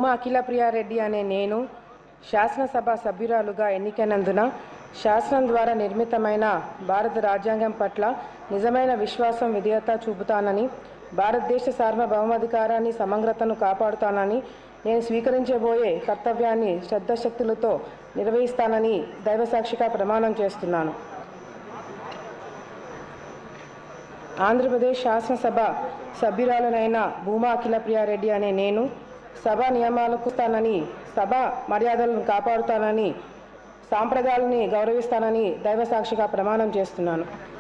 భూమా అఖిలప్రియారెడ్డి అనే నేను శాసనసభ సభ్యురాలుగా ఎన్నికైనందున శాసనం ద్వారా నిర్మితమైన భారత రాజ్యాంగం పట్ల నిజమైన విశ్వాసం విధేయత చూపుతానని, భారతదేశ సార్వభౌమాధికారాన్ని సమగ్రతను కాపాడుతానని, నేను స్వీకరించబోయే కర్తవ్యాన్ని శ్రద్ధశక్తులతో నిర్వహిస్తానని దైవసాక్షిగా ప్రమాణం చేస్తున్నాను. ఆంధ్రప్రదేశ్ శాసనసభ సభ్యురాలనైన భూమా అఖిలప్రియారెడ్డి అనే నేను సభ నియమాలకు తానని, సభ మర్యాదలను కాపాడుతానని, సాంప్రదాయాలని గౌరవిస్తానని దైవసాక్షిగా ప్రమాణం చేస్తున్నాను.